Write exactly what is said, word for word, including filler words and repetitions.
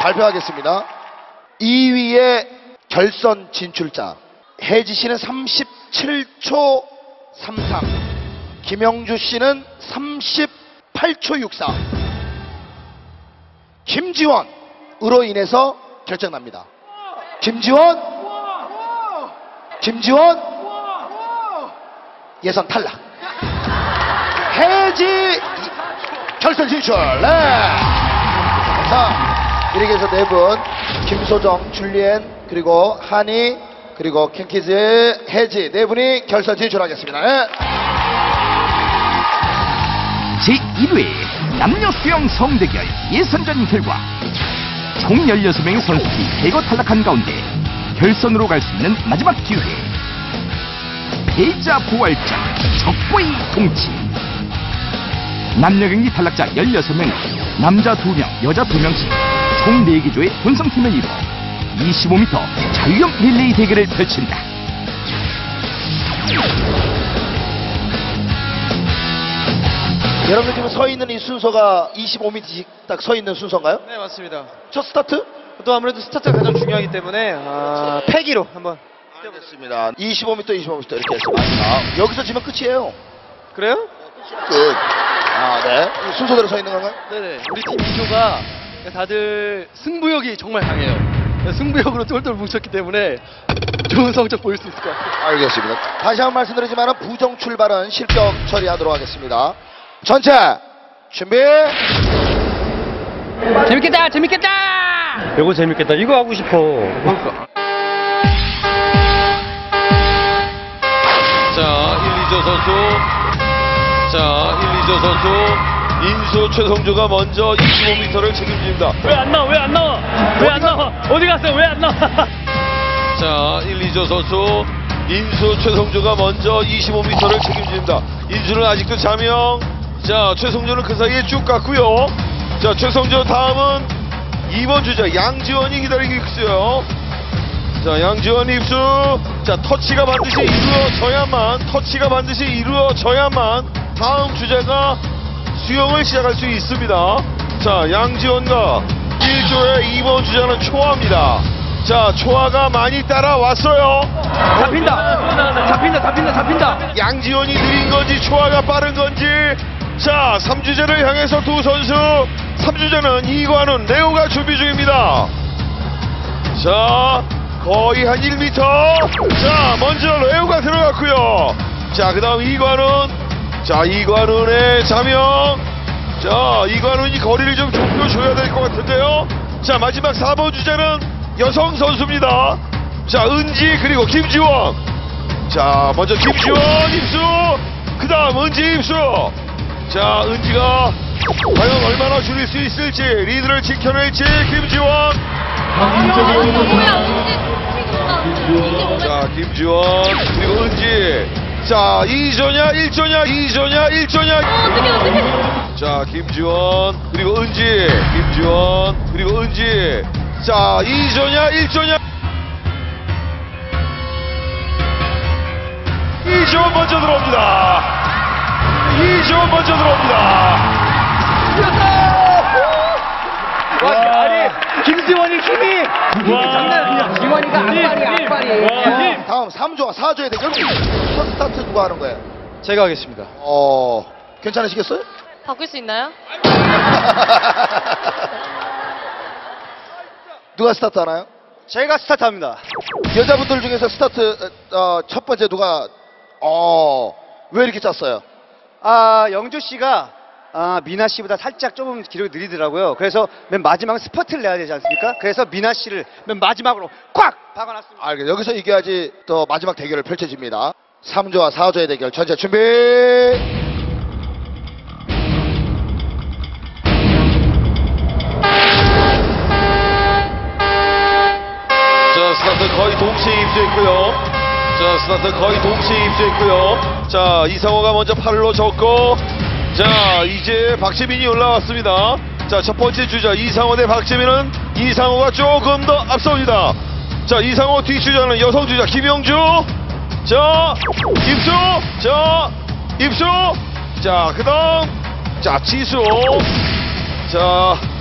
발표하겠습니다. 이 위의 결선 진출자 혜지 씨는 삼십칠 초 삼삼, 김영주 씨는 삼십팔 초 육사, 김지원으로 인해서 결정납니다. 김지원, 김지원 예선 탈락. 혜지 결선 진출. 네. 자, 이렇게 해서 네 분, 김소정, 줄리엔, 그리고 한이, 그리고 캔키즈의 혜지 네 분이 결선 진출하겠습니다. 네. 제일 회 남녀 수영 성대결 예선전 결과 총 열여섯 명의 선수들이 대거 탈락한 가운데 결선으로 갈 수 있는 마지막 기회. 패자 부활전 적과의 동치. 남녀 경기 탈락자 열여섯 명은 남자 두 명, 여자 두 명씩 총 네 개 조의混성팀을 이루어 이십오 미터 자유형 릴레이 대결을 펼친다. 여러분 지금 서 있는 이 순서가 이십오 미터씩 딱 서 있는 순서인가요? 네, 맞습니다. 첫 스타트? 또 아무래도 스타트가 가장 중요하기 때문에 아, 패기로 한번. 알겠습니다. 이십오 미터, 이십오 미터 이렇게 해서 마지막. 여기서 지면 끝이에요. 그래요? 끝. 아, 네. 순서대로 서 있는 건가요? 네네. 우리 팀 이조가 다들 승부욕이 정말 강해요. 승부욕으로 똘똘 뭉쳤기 때문에 좋은 성적 보일 수 있을 것 같아요. 알겠습니다. 다시 한 번 말씀드리지만 부정 출발은 실격 처리하도록 하겠습니다. 전체 준비. 재밌겠다 재밌겠다. 이거 재밌겠다. 이거 하고 싶어. 그러니까. 자, 일, 이조 선수. 자, 일, 이조 선수. 인수 최성조가 먼저 이십오 미터를 책임집니다. 왜 안 나와? 왜 안 나와? 왜 안 나와? 어디 갔어? 왜 안 나와? 자, 일, 이조 선수. 인수 최성조가 먼저 이십오 미터를 책임집니다. 인수는 아직도 자명. 자, 최성조는 그 사이에 쭉 갔고요. 자, 최성조 다음은 이 번 주자 양지원이 기다리고 있어요. 자, 양지원 입수. 자, 터치가 반드시 이루어져야만, 터치가 반드시 이루어져야만 다음 주자가 수영을 시작할 수 있습니다. 자, 양지원과 일 조의 이 번 주자는 초아입니다. 자, 초아가 많이 따라왔어요. 잡힌다. 잡힌다. 잡힌다. 잡힌다. 양지원이 느린 건지 초아가 빠른 건지. 자, 삼 주자를 향해서 두 선수. 삼 주자는 이관훈, 레오가 준비 중입니다. 자, 거의 한 일 미터. 자, 먼저 레오가 들어갔고요. 자, 그 다음 이관훈. 자, 이관훈의 자명. 자, 이관훈이 거리를 좀 좁혀줘야 될 것 같은데요. 자, 마지막 사 번 주자는 여성 선수입니다. 자, 은지 그리고 김지원. 자, 먼저 김지원 입수. 그 다음 은지 입수. 자, 은지가 과연 얼마나 줄일 수 있을지, 리드를 지켜낼지. 김지원. 자, 김지원 그리고 은지. 자, 이 조냐 일 조냐 이 조냐 일 조냐. 자, 김지원 그리고 은지. 김지원 그리고 은지. 자, 이 조냐 일 조냐. 이 조 먼저 들어옵니다. 이 조 먼저 들어옵니다. 와, 아니, 김지원이 힘이. 장난 아니야. 지원이가 악발이야 악발이. 다음 삼 조와 사 조의 대결. 첫 스타트 누가 하는 거예요? 제가 하겠습니다. 어, 괜찮으시겠어요? 바꿀 수 있나요? 누가 스타트 하나요? 제가 스타트합니다. 여자분들 중에서 스타트 어, 첫 번째 누가 어, 왜 이렇게 짰어요? 아, 영주 씨가 아, 미나 씨보다 살짝 조금 기록이 느리더라고요. 그래서 맨 마지막에 스퍼트를 내야 되지 않습니까? 그래서 미나 씨를 맨 마지막으로 꽉 박아놨습니다. 알겠습니다. 여기서 이겨야지 또 마지막 대결을 펼쳐집니다. 삼 조와 사 조의 대결 전체 준비. 자, 스타트 거의 동시에 입수했고요. 자, 스타트 거의 동시에 입수했고요. 자, 이상호가 먼저 팔로 졌고. 자, 이제 박재민이 올라왔습니다. 자, 첫 번째 주자 이상호 대 박재민은 이상호가 조금 더 앞섭니다. 자, 이상호 뒷주자는 여성 주자 김영주. 자, 입수. 자, 입수. 자, 그 다음 자, 지수. 자,